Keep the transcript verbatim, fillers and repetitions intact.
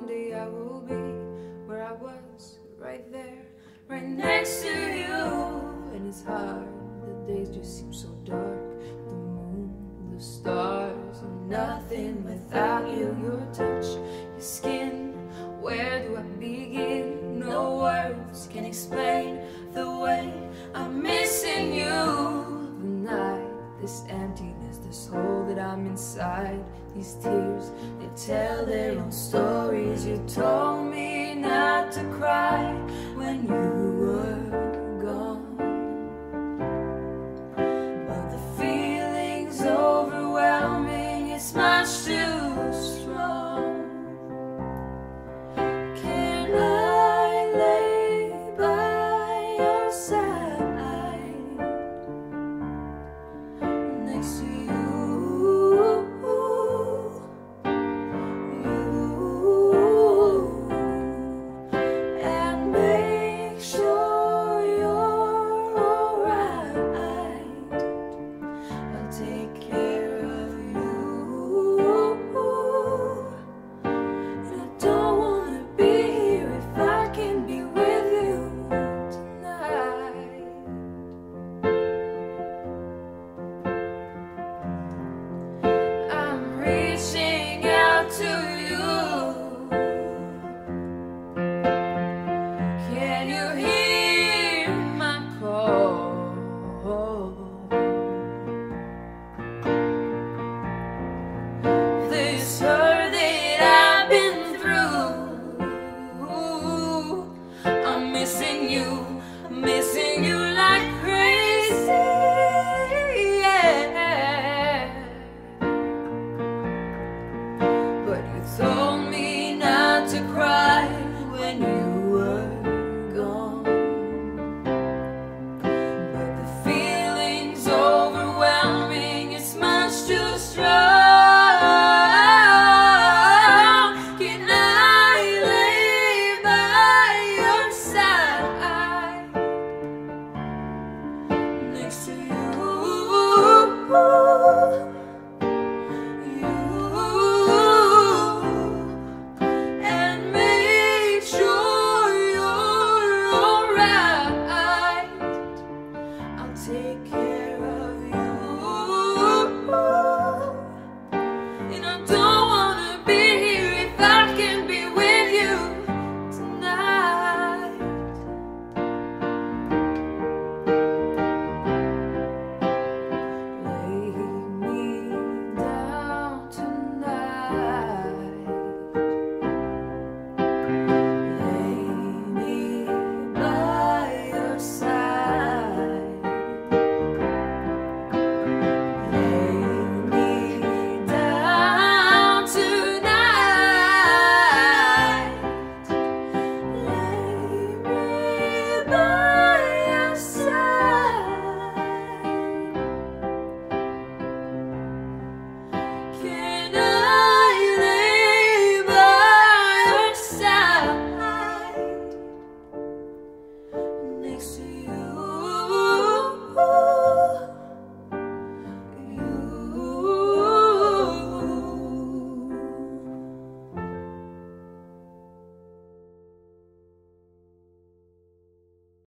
one day I will be where I was, right there, right next to you. And it's hard, the days just seem so dark. The moon, the stars are nothing without you. Your touch, your skin, where do I begin? No words can explain the way I'm missing you. The night, this emptiness, this hole that I'm inside. These tears, they tell their own stories. You told me not to cry when you were gone, but the feeling's overwhelming. It's much too strong. Can I lay by your side next to you?